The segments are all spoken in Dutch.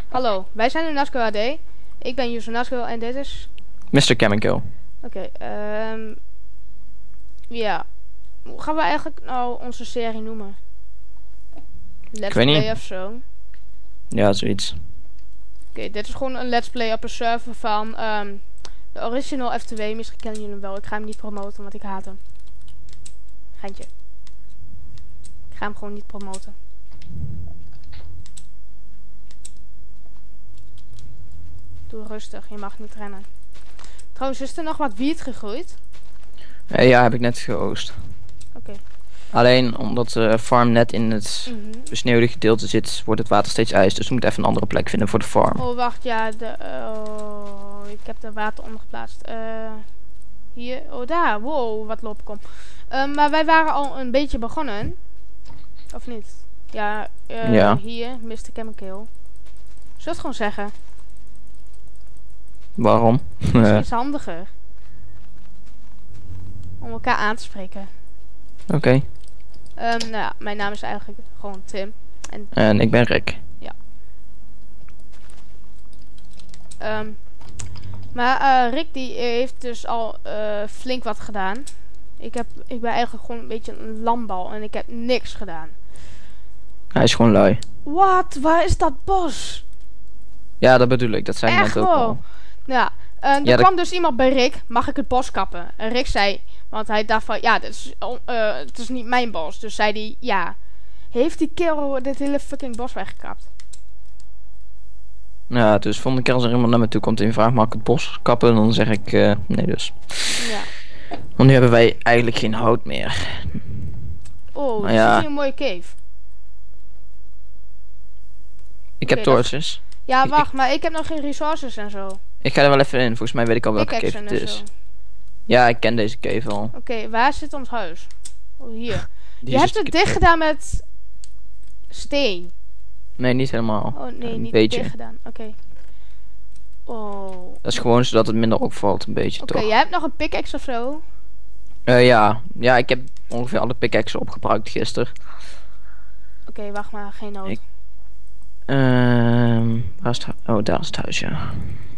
Hallo, wij zijn Unasco AD. Ik ben User Nasco en dit is... Mr. Chemical. Oké, ja. Hoe gaan we eigenlijk nou onze serie noemen? Let's weet Play niet. of zo. Ja, zoiets. Oké, dit is gewoon een Let's Play op een server van de original F2. Misschien kennen jullie hem wel. Ik ga hem niet promoten, want ik haat hem. Geintje. Ik ga hem gewoon niet promoten. Doe rustig, je mag niet rennen. Trouwens, is er nog wat wiet gegroeid? Ja, heb ik net geoost. Oké. Alleen omdat de farm net in het Mhm. besneeuwde gedeelte zit, wordt het water steeds ijs. Dus we moeten even een andere plek vinden voor de farm. Oh, wacht, ja, ik heb er water onder geplaatst. Hier, oh daar, wow, wat loop ik om. Maar wij waren al een beetje begonnen. Of niet? Ja, Ja. hier, Mr. Chemical. Zullen we het gewoon zeggen? Waarom? Het is handiger. Om elkaar aan te spreken. Oké. Nou ja, mijn naam is eigenlijk gewoon Tim. En ik ben Rick. Maar Rick die heeft dus al flink wat gedaan. Ik ben eigenlijk gewoon een beetje een lambal en ik heb niks gedaan. Hij is gewoon lui. Wat? Waar is dat bos? Ja, dat bedoel ik. Dat zei ik Echt net ook wel? al. Ja, er kwam dus iemand bij Rick. Mag ik het bos kappen? En Rick zei, want hij dacht van, ja, het is niet mijn bos. Dus zei hij, ja. Heeft die kerel dit hele fucking bos weggekapt? Ja, dus volgende keer als er iemand naar me toe komt en die vraagt, mag ik het bos kappen? Dan zeg ik nee dus. Ja. Want nu hebben wij eigenlijk geen hout meer. Oh, Maar dit ja. is hier een mooie cave. Ik heb Oké, dat- torches. Ja, wacht, maar ik heb nog geen resources en zo. Ik ga er wel even in. Volgens mij weet ik al welke cave Pickaxe het en is. zo. Ja, ik ken deze cave al. Oké, waar zit ons huis? Oh, hier. Die Je is hebt een het stukje- dicht gedaan met steen. Nee, niet helemaal. Oh nee, Een niet beetje. dicht gedaan. Oké. Oh. Dat is gewoon zodat het minder opvalt, een beetje Oké, toch? jij hebt nog een pickaxe of zo? Ja. Ja, ik heb ongeveer alle pickaxes opgebruikt gisteren. Oké, wacht maar, geen nood. Ik- Waar is het oh, daar is het huis, ja.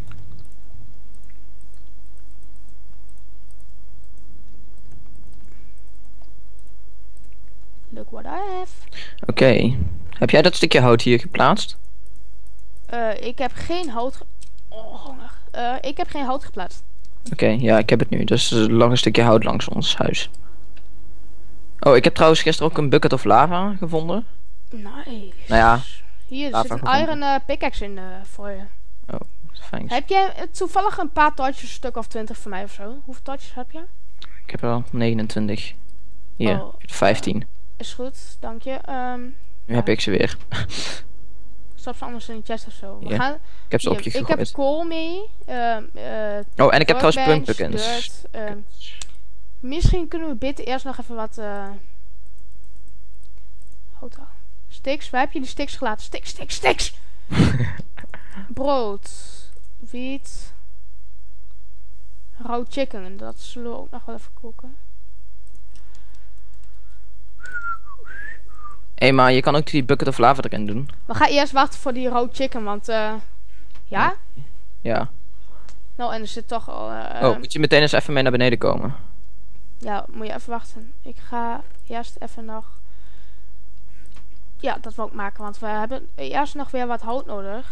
Look what I have. Oké. Heb jij dat stukje hout hier geplaatst? Ik heb geen hout... Oh, honger. Ik heb geen hout geplaatst. Oké, ja, ik heb het nu. Dus er lag een stukje hout langs ons huis. Oh, ik heb trouwens gisteren ook een bucket of lava gevonden. Nice. Nou ja, Hier lava zit een gevonden. iron pickaxe in voor je. Thanks. Heb jij toevallig een paar torches, een stuk of 20 voor mij of zo? Hoeveel torches heb je? Ik heb er al 29. Hier, Oh, 15. Is goed, dank je. Nu heb ik ze weer. Stop ze anders in de chest of zo. We Ja, gaan... Ik heb ze op je ik heb gegooid. kool mee. Oh, en ik heb trouwens workbench, pumpkins. dirt, misschien kunnen we beter eerst nog even wat... hout halen. Sticks, waar heb je die sticks gelaten? Sticks! Brood. Wiet. Raw chicken. Dat zullen we ook nog wel even koken. Hé, maar je kan ook die bucket of lava erin doen. We gaan eerst wachten voor die raw chicken, want... ja? Ja. Nou, en er zit toch al... Oh, moet je meteen eens even mee naar beneden komen? Ja, moet je even wachten. Ik ga eerst even nog... Ja, dat wil ik maken, want we hebben eerst nog weer wat hout nodig.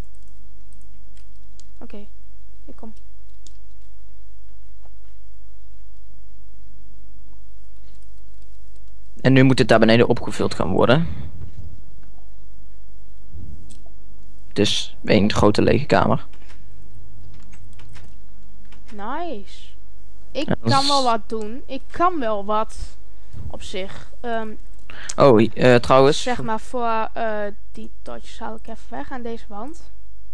Oké, ik kom. En nu moet het daar beneden opgevuld gaan worden. Het is één grote lege kamer. Nice. Ik Ja, dat kan is- wel wat doen. Ik kan wel wat op zich. Oh, trouwens. Zeg maar voor die touches haal ik even weg aan deze wand.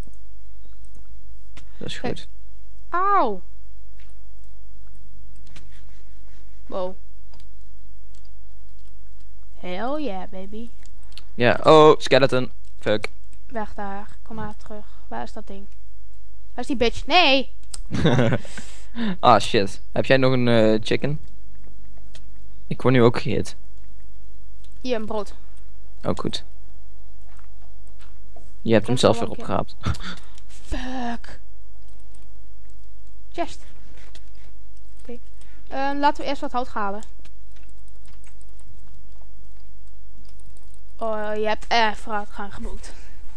Dat is Kijk. goed. Auw. Wow. Hell yeah, baby. Ja, oh, skeleton. Fuck. Weg daar. Kom maar terug. Waar is dat ding? Waar is die bitch? Nee! Ah, shit. Heb jij nog een chicken? Ik word nu ook gehit. Hier, een brood. Oh, goed. Je hebt hem Komt zelf al weer een keer. opgeraapt. Fuck. Chest. Oké. Laten we eerst wat hout halen. Oh, je hebt echt vooruitgang geboekt.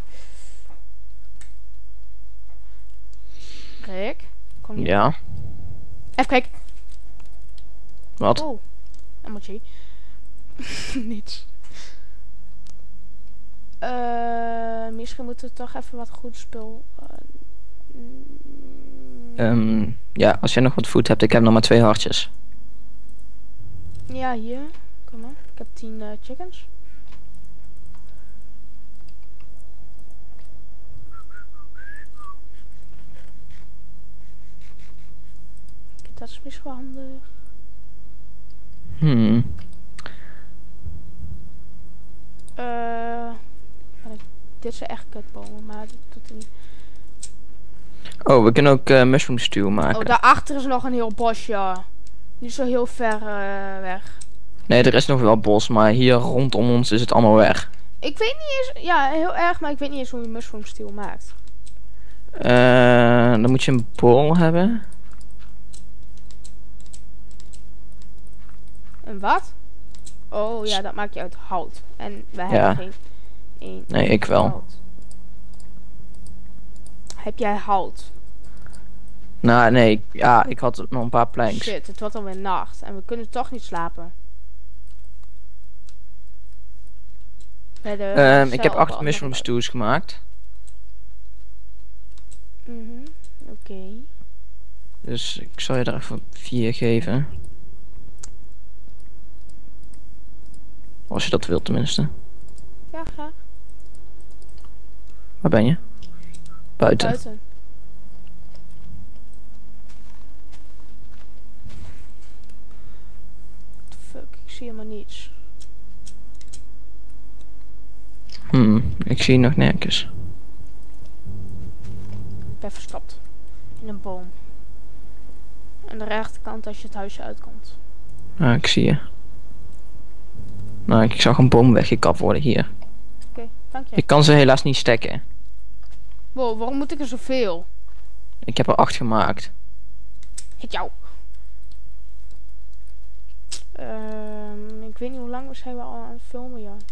Rick. Kom hier. Ja. Even kijken. Wat? Oh. Emoji. Niets. Misschien moeten we toch even wat goed spul. Ja, als jij nog wat food hebt, ik heb nog maar 2 hartjes. Ja, hier. Kom maar. Ik heb 10 chickens. Kijk, dat is misschien wel handig. Dit zijn echt kutbomen, maar dat doet er niet. Oh, we kunnen ook mushroom stew maken. Oh, daarachter is nog een heel bosje. Niet zo heel ver weg. Nee, er is nog wel bos, maar hier rondom ons is het allemaal weg. Ik weet niet eens... Ja, heel erg, maar ik weet niet eens hoe je mushroom stew maakt. Dan moet je een bol hebben. En wat? Oh ja, dat maak je uit hout. En wij hebben geen... Nee, ik wel. Hout. Heb jij hout? Nou, nee. Ja, ik had nog een paar planks. Shit, het wordt alweer nacht. En we kunnen toch niet slapen. Ik heb 8 mushroom stews gemaakt. Oké. Dus ik zal je er even 4 geven. Als je dat wilt tenminste. Ja, graag. Waar ben je? Buiten. Buiten. Fuck, ik zie helemaal niets. Ik zie nog nergens. Ik ben verstopt. In een boom. Aan de rechterkant als je het huisje uitkomt. Ah, ik zie je. Nou, ik zag een boom weggekapt worden hier. Oké, dank je. Ik kan ze helaas niet stekken. Wow, waarom moet ik er zoveel? Ik heb er 8 gemaakt. Hit jou. Ik weet niet hoe lang zijn we al aan het filmen, ja.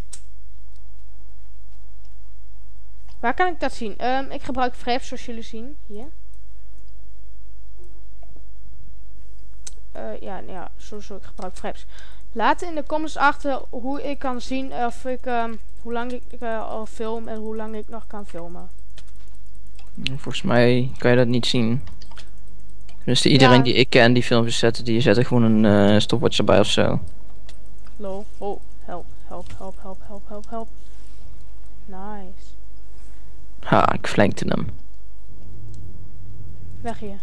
Waar kan ik dat zien? Ik gebruik fraps zoals jullie zien. Hier. Ja, sowieso ik gebruik fraps. Laat in de comments achter hoe ik kan zien of ik, hoe lang ik al film en hoe lang ik nog kan filmen. Volgens mij kan je dat niet zien. Dus iedereen die ik ken die filmpjes zetten, die zetten gewoon een stopwatch erbij of zo. Lol. Oh, help, help, help, help, help, help, help. Nice. Ha, ik flankte hem. Weg hier.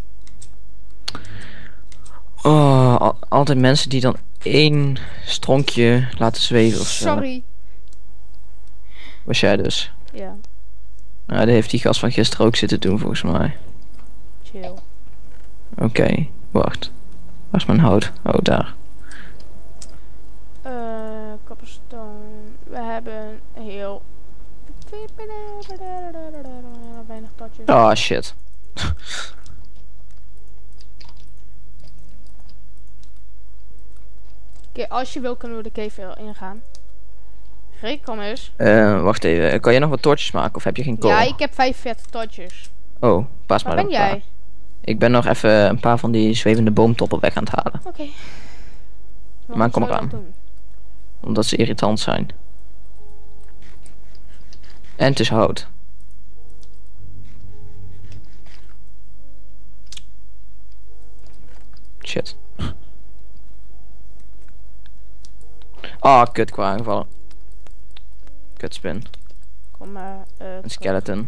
Oh, altijd mensen die dan 1 stronkje laten zweven of zo. Sorry. Was jij dus? Ja, Nou, dat heeft die gast van gisteren ook zitten doen volgens mij. chill. Oké, wacht. Waar is mijn hout? Oh, daar. Copperstone. We hebben heel... weinig potjes. Oh, shit. Oké, als je wil kunnen we de cave ingaan. Rick, kom eens. Wacht even. Kan jij nog wat toortjes maken of heb je geen kool? Ja, ik heb 45 potjes. Oh, pas maar Waar dan. ben jij? Ik ben nog even een paar van die zwevende boomtoppen weg aan het halen. Oké. Maar kom eraan. Omdat ze irritant zijn. En het is hout. Shit. Ah, kut, ik wou aangevallen. Kutspin. Kom maar. Een skeleton.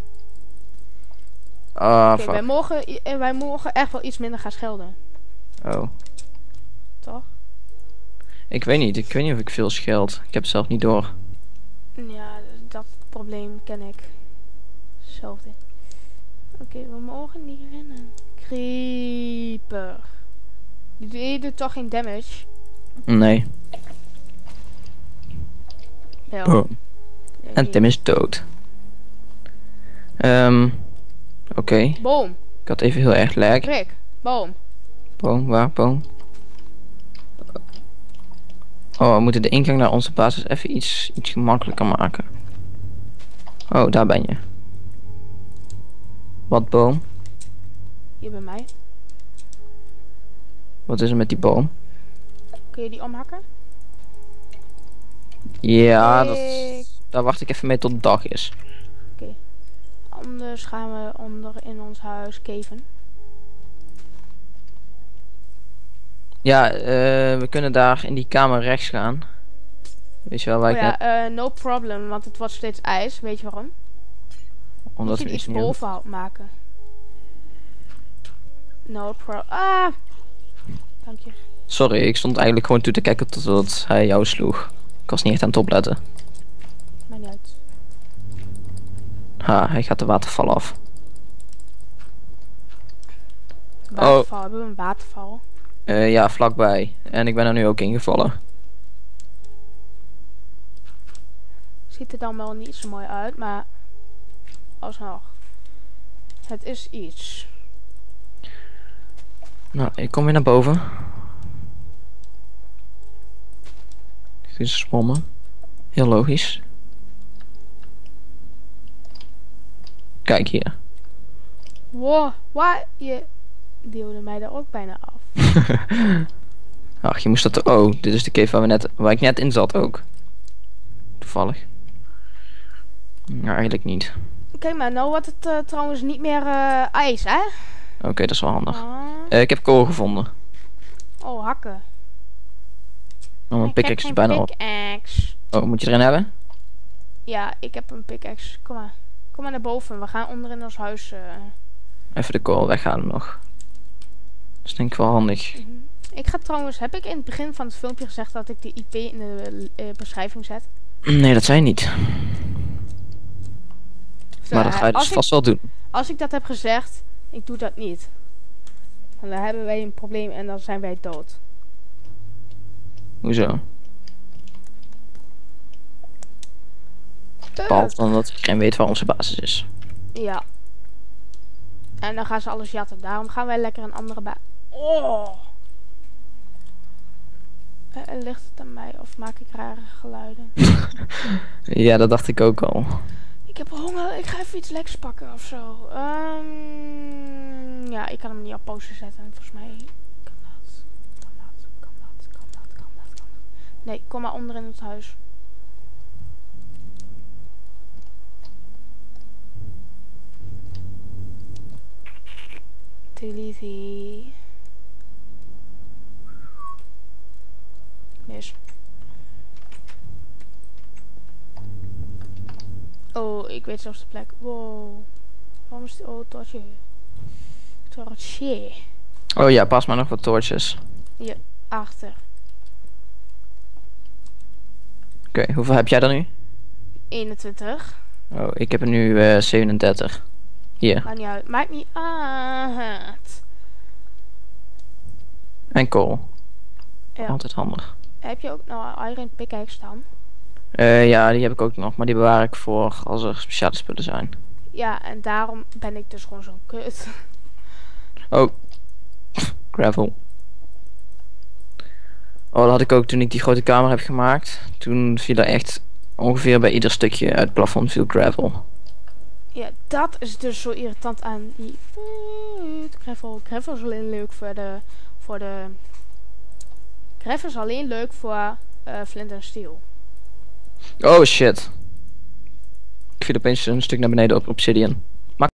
Ah, fuck. Wij mogen echt wel iets minder gaan schelden. Oh. Toch? Ik weet niet of ik veel scheld. Ik heb het zelf niet door. Ja, dat probleem ken ik. Hetzelfde. Oké, we mogen niet rennen. Creeper. Die doet toch geen damage? Nee. Ja. Oh. Ja, En Tim is dood. Oké. Boom. Ik had even heel erg lag. Rick. Boom. Boom, waar? Boom. Oh, we moeten de ingang naar onze basis even iets gemakkelijker maken. Oh, daar ben je. Wat boom? Hier bij mij. Wat is er met die boom? Kun je die omhakken? Ja, Ik- daar wacht ik even mee tot het dag is. Anders gaan we onder in ons huis caven. Ja, we kunnen daar in die kamer rechts gaan. Weet je wel waar Oh ik net... ja, no problem, want het wordt steeds ijs. Weet je waarom? Omdat Moet je we iets iets niet boven maken. No problem. Ah! Dank je. Sorry, ik stond eigenlijk gewoon toe te kijken totdat hij jou sloeg. Ik was niet echt aan het opletten. Maakt niet uit. Ha, hij gaat de waterval af. Waterval. Hebben we een waterval? Ja, vlakbij. En ik ben er nu ook ingevallen. Ziet er dan wel niet zo mooi uit, maar alsnog. Het is iets. Nou, ik kom weer naar boven. Dit is zwommen. Heel logisch. Kijk hier. Wow, wat? Je duwde mij daar ook bijna af. Ach, je moest dat... Oh, dit is de cave waar ik net in zat ook. Toevallig. Nou, eigenlijk niet. Kijk maar, nou wordt het trouwens niet meer ijs, hè? Oké, dat is wel handig. Ah. Ik heb kool gevonden. Oh, hakken. Oh, mijn pickaxe is bijna op. Pickaxe. Oh, moet je erin hebben? Ja, ik heb een pickaxe. Kom maar. Kom maar naar boven. We gaan onder in ons huis. Even de kool weghalen nog. Dat is denk ik wel handig. Ik ga trouwens... Heb ik in het begin van het filmpje gezegd dat ik de IP in de beschrijving zet? Nee, dat zei je niet. Maar dat ga je dus Als vast wel doen. Als ik dat heb gezegd, ik doe dat niet. En dan hebben wij een probleem en dan zijn wij dood. Hoezo? Behalve dan dat iedereen weet waar onze basis is. Ja. En dan gaan ze alles jatten. Daarom gaan wij lekker een andere baas. Oh! Ligt het aan mij of maak ik rare geluiden? Ja, dat dacht ik ook al. Ik heb honger. Ik ga even iets lekkers pakken of zo. Ja, ik kan hem niet op pauze zetten. Volgens mij kan dat. Kan dat. Nee, kom maar onder in het huis. Tilly. Mis. Oh, ik weet zelfs de plek. Wow. Waarom is die... Oh, tortje. Tortje. Oh ja, pas maar nog wat toortjes. Hier, achter. Oké, hoeveel heb jij er nu? 21. Oh, ik heb er nu 37. Hier. Maakt niet uit. Maakt niet uit. En kool. Ja. Altijd handig. Heb je ook nou een iron pickaxe staan? Ja, die heb ik ook nog, maar die bewaar ik voor als er speciale spullen zijn. Ja, en daarom ben ik dus gewoon zo'n kut. Oh, gravel. Oh, dat had ik ook toen ik die grote kamer heb gemaakt. Toen viel er echt ongeveer bij ieder stukje uit het plafond veel gravel. Ja, dat is dus zo irritant aan die gravel. Gravel is alleen leuk voor de gravel is alleen leuk voor flint en steel. Oh shit. Ik viel opeens een stuk naar beneden op obsidian.